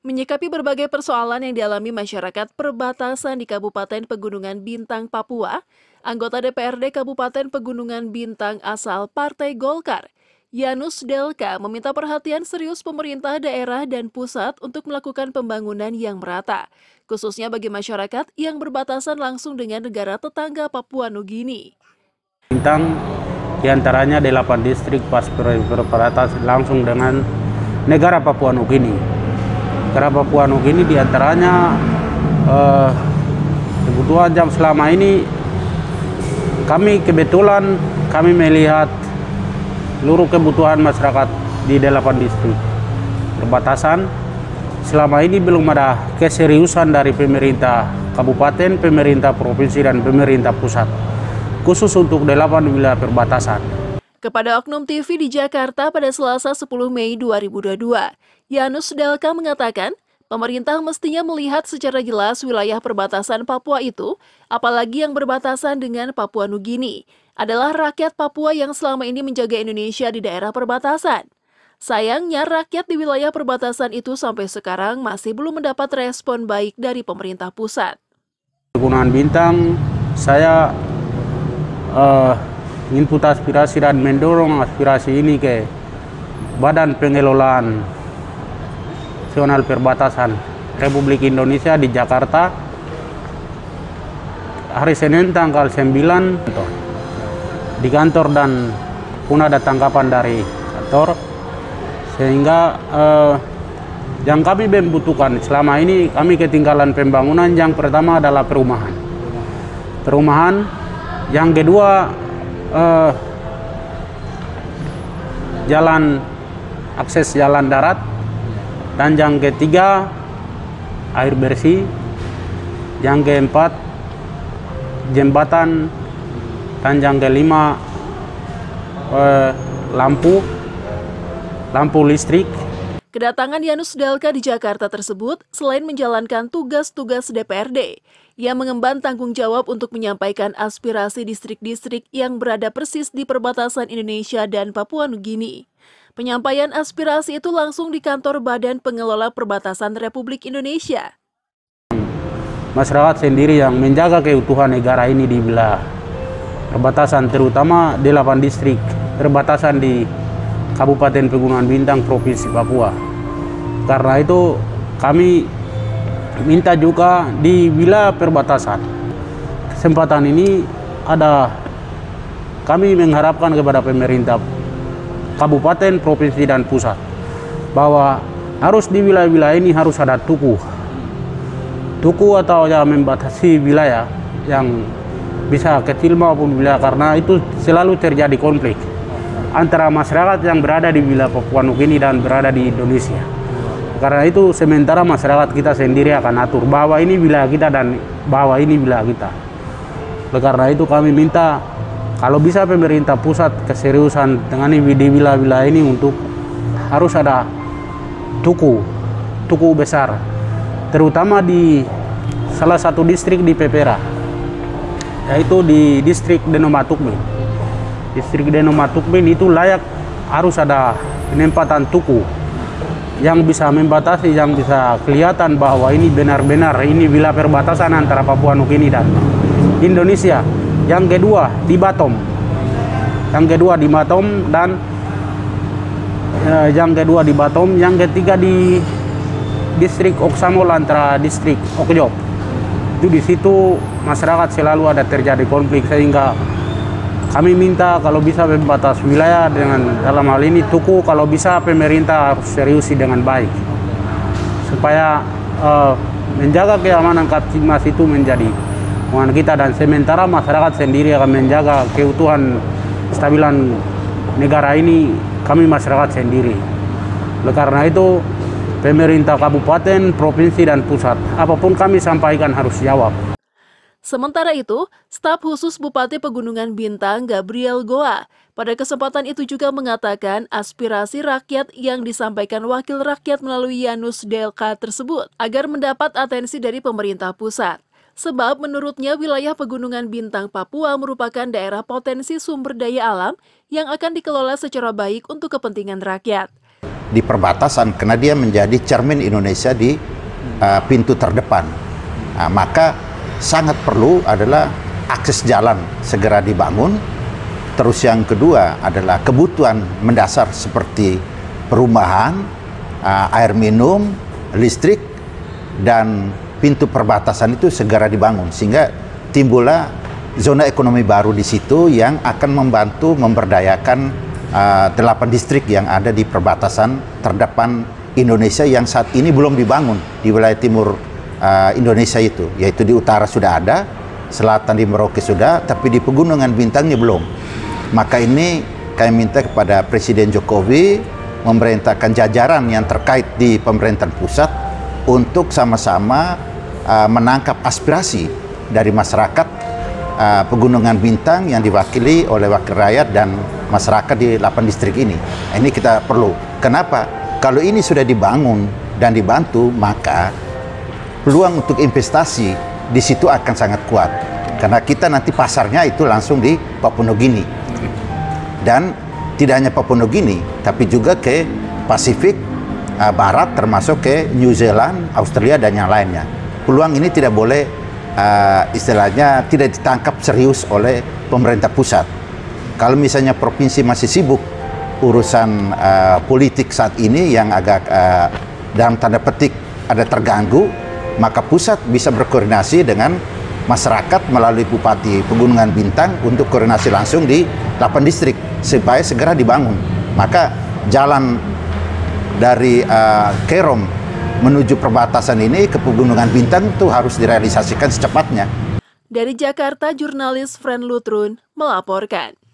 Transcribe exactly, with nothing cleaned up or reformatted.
Menyikapi berbagai persoalan yang dialami masyarakat perbatasan di Kabupaten Pegunungan Bintang, Papua, anggota D P R D Kabupaten Pegunungan Bintang asal Partai Golkar, Yanus Delka meminta perhatian serius pemerintah daerah dan pusat untuk melakukan pembangunan yang merata, khususnya bagi masyarakat yang berbatasan langsung dengan negara tetangga Papua Nugini. Bintang diantaranya delapan distrik pas berbatasan langsung dengan negara Papua Nugini. Negara Papua Nugini diantaranya eh, kebutuhan jam selama ini kami kebetulan kami melihat seluruh kebutuhan masyarakat di delapan distrik perbatasan. Selama ini belum ada keseriusan dari pemerintah kabupaten, pemerintah provinsi, dan pemerintah pusat, khusus untuk delapan wilayah perbatasan. Kepada Oknum T V di Jakarta pada Selasa sepuluh Mei dua ribu dua puluh dua, Yanus Delka mengatakan pemerintah mestinya melihat secara jelas wilayah perbatasan Papua itu, apalagi yang berbatasan dengan Papua Nugini, adalah rakyat Papua yang selama ini menjaga Indonesia di daerah perbatasan. Sayangnya rakyat di wilayah perbatasan itu sampai sekarang masih belum mendapat respon baik dari pemerintah pusat. Pegunungan Bintang, saya uh, input aspirasi dan mendorong aspirasi ini ke Badan Pengelolaan Nasional Perbatasan Republik Indonesia di Jakarta hari Senin tanggal sembilan di kantor, dan pun ada tanggapan dari kantor, sehingga eh, yang kami membutuhkan selama ini kami ketinggalan pembangunan. Yang pertama adalah perumahan perumahan yang kedua eh, jalan akses jalan darat, dan yang ketiga air bersih, yang keempat jembatan, dan yang kelima eh, lampu lampu listrik. Kedatangan Yanus Delka di Jakarta tersebut selain menjalankan tugas-tugas D P R D, ia mengemban tanggung jawab untuk menyampaikan aspirasi distrik-distrik yang berada persis di perbatasan Indonesia dan Papua Nugini. Penyampaian aspirasi itu langsung di kantor Badan Pengelola Perbatasan Republik Indonesia. Masyarakat sendiri yang menjaga keutuhan negara ini di wilayah perbatasan, terutama delapan distrik perbatasan di Kabupaten Pegunungan Bintang, Provinsi Papua. Karena itu kami minta juga di wilayah perbatasan, kesempatan ini ada, kami mengharapkan kepada pemerintah kabupaten, provinsi, dan pusat bahwa harus di wilayah-wilayah ini harus ada tuku tuku atau yang membatasi wilayah yang bisa kecil maupun wilayah, karena itu selalu terjadi konflik antara masyarakat yang berada di wilayah Papua Nugini dan berada di Indonesia. Karena itu sementara masyarakat kita sendiri akan atur bahwa ini wilayah kita dan bahwa ini wilayah kita. Oleh karena itu kami minta kalau bisa pemerintah pusat keseriusan dengan di wilayah-wilayah ini untuk harus ada tuku tuku besar, terutama di salah satu distrik di Pepera, yaitu di distrik Denomatukmin. Distrik Denomatukmin itu layak harus ada penempatan tuku yang bisa membatasi, yang bisa kelihatan bahwa ini benar-benar ini wilayah perbatasan antara Papua Nugini dan Indonesia. Yang kedua di Batom, yang kedua di Batom dan eh, yang kedua di Batom, yang ketiga di distrik Oksamol antara distrik Okjob. Itu di situ masyarakat selalu ada terjadi konflik, sehingga kami minta kalau bisa membatas wilayah dengan dalam hal ini tuku, kalau bisa pemerintah harus seriusi dengan baik supaya uh, menjaga keamanan Kaptimas itu menjadi kewenangan kita, dan sementara masyarakat sendiri akan menjaga keutuhan stabilan negara ini, kami masyarakat sendiri. Oleh karena itu pemerintah kabupaten, provinsi, dan pusat apapun kami sampaikan harus jawab. Sementara itu, staf khusus Bupati Pegunungan Bintang Gabriel Goa pada kesempatan itu juga mengatakan aspirasi rakyat yang disampaikan wakil rakyat melalui Yanus Delka tersebut agar mendapat atensi dari pemerintah pusat. Sebab menurutnya wilayah Pegunungan Bintang Papua merupakan daerah potensi sumber daya alam yang akan dikelola secara baik untuk kepentingan rakyat. di perbatasan karena dia menjadi cermin Indonesia di uh, pintu terdepan. Nah, maka sangat perlu adalah akses jalan segera dibangun. Terus yang kedua adalah kebutuhan mendasar seperti perumahan, uh, air minum, listrik, dan pintu perbatasan itu segera dibangun sehingga timbullah zona ekonomi baru di situ yang akan membantu memberdayakan uh, delapan distrik yang ada di perbatasan terdepan Indonesia yang saat ini belum dibangun di wilayah timur uh, Indonesia itu, yaitu di utara sudah ada, selatan di Merauke sudah, tapi di Pegunungan Bintangnya belum. Maka ini kami minta kepada Presiden Jokowi memerintahkan jajaran yang terkait di pemerintahan pusat untuk sama-sama uh, menangkap aspirasi dari masyarakat uh, Pegunungan Bintang yang diwakili oleh wakil rakyat dan masyarakat di delapan distrik ini. Ini kita perlu. Kenapa? Kalau ini sudah dibangun dan dibantu, maka peluang untuk investasi di situ akan sangat kuat. Karena kita nanti pasarnya itu langsung di Papua Nugini. Dan tidak hanya Papua Nugini, tapi juga ke Pasifik uh, Barat, termasuk ke New Zealand, Australia, dan yang lainnya. Peluang ini tidak boleh, uh, istilahnya, tidak ditangkap serius oleh pemerintah pusat. Kalau misalnya provinsi masih sibuk urusan uh, politik saat ini yang agak uh, dalam tanda petik ada terganggu, maka pusat bisa berkoordinasi dengan masyarakat melalui Bupati Pegunungan Bintang untuk koordinasi langsung di delapan distrik supaya segera dibangun. Maka jalan dari uh, Kerom menuju perbatasan ini ke Pegunungan Bintang itu harus direalisasikan secepatnya. Dari Jakarta, jurnalis Fren Lutrun melaporkan.